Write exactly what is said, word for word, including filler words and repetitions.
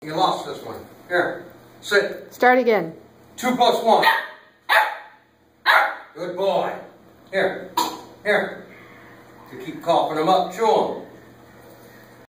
You lost this one. Here, sit. Start again. Two plus one. Good boy. Here, here. You keep coughing them up, chew them.